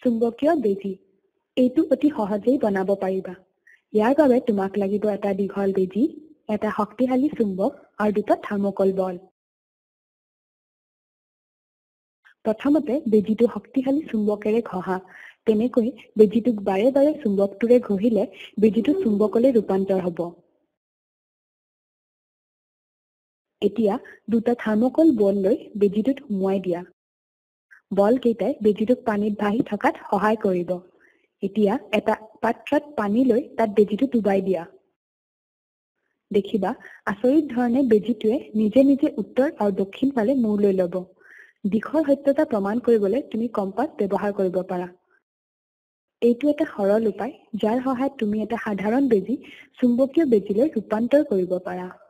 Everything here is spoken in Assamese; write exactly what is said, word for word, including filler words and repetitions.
চুম্বকীয় বেজী। এইটো অতি সহজেই বনাব পাৰিবা। ইয়াৰ বাবে তোমাক লাগিব এটা দীঘল বেজী, এটা শক্তিশালী চুম্বক আৰু দুটা থাৰ্মোকল বল। প্ৰথমতে বেজীটো শক্তিশালী চুম্বকেৰে ঘঁহা। তেনেকৈ বেজীটোক বাৰে বাৰে চুম্বকটোৰে ঘঁহিলে বেজীটো চুম্বকলৈ ৰূপান্তৰ হ'ব। এতিয়া দুটা থাৰ্মোকল বল লৈ বেজীটোত সুমুৱাই দিয়া। বল কেইটাই বেজীটোক পানীত ভাহি থকাত সহায় কৰিব। এতিয়া এটা পাত্ৰত পানী লৈ তাত বেজীটো ডুবাই দিয়া। দেখিবা আচৰিত ধৰণে বেজীটোৱে নিজে নিজে উত্তৰ আৰু দক্ষিণ ফালে মূৰ লৈ ল'ব। দিশৰ সত্যতা প্ৰমাণ কৰিবলৈ তুমি কম্পাছ ব্যৱহাৰ কৰিব পাৰা। এইটো এটা সৰল উপায় যাৰ সহায়ত তুমি এটা সাধাৰণ বেজী চুম্বকীয় বেজীলৈ ৰূপান্তৰ কৰিব পাৰা।